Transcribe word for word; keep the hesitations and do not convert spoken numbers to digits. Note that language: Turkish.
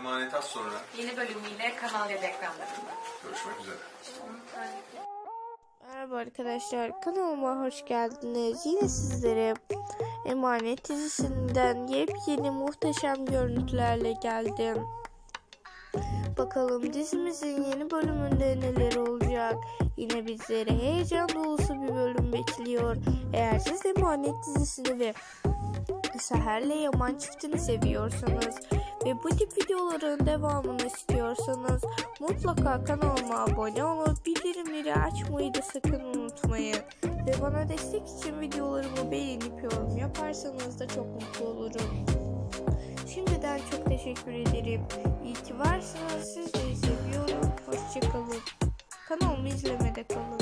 Emanet az sonra. Yeni bölümüyle Kanal yedi ekranlarında. Görüşmek üzere. Merhaba arkadaşlar, kanalıma hoş geldiniz. Yine sizlere Emanet dizisinden yepyeni muhteşem görüntülerle geldim. Bakalım dizimizin yeni bölümünde neler olacak? Yine bizleri heyecan dolusu bir bölüm bekliyor. Eğer siz Emanet dizisini ve Seher'le Yaman çiftini seviyorsanız ve bu tip videoların devamını istiyorsanız mutlaka kanalıma abone olup bildirimleri açmayı da sakın unutmayın. Ve bana destek için videolarımı beğenip yorum yaparsanız da çok mutlu olurum. Şimdiden çok teşekkür ederim. İyi ki varsınız. Sizleri seviyorum. Hoşçakalın. Kanalımı izlemede kalın.